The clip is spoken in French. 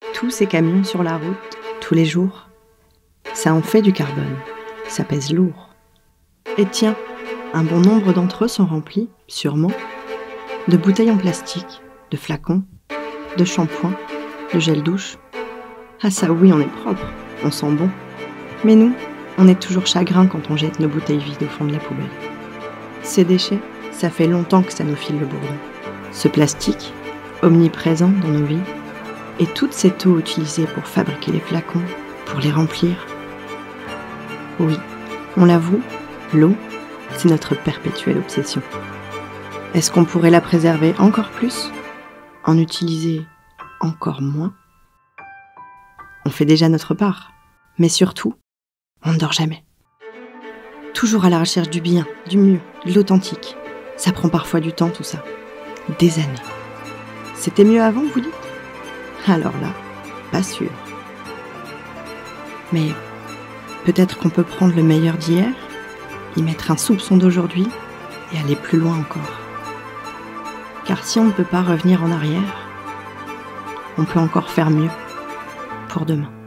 Tous ces camions sur la route, tous les jours, ça en fait du carbone, ça pèse lourd. Et tiens, un bon nombre d'entre eux sont remplis, sûrement, de bouteilles en plastique, de flacons, de shampoing, de gel douche. Ah ça oui, on est propre, on sent bon. Mais nous, on est toujours chagrin quand on jette nos bouteilles vides au fond de la poubelle. Ces déchets, ça fait longtemps que ça nous file le bourdon. Ce plastique, omniprésent dans nos vies, et toute cette eau utilisée pour fabriquer les flacons, pour les remplir. Oui, on l'avoue, l'eau, c'est notre perpétuelle obsession. Est-ce qu'on pourrait la préserver encore plus? En utiliser encore moins? On fait déjà notre part, mais surtout, on ne dort jamais. Toujours à la recherche du bien, du mieux, de l'authentique. Ça prend parfois du temps tout ça. Des années. C'était mieux avant, vous dites? Alors là, pas sûr. Mais peut-être qu'on peut prendre le meilleur d'hier, y mettre un soupçon d'aujourd'hui et aller plus loin encore. Car si on ne peut pas revenir en arrière, on peut encore faire mieux pour demain.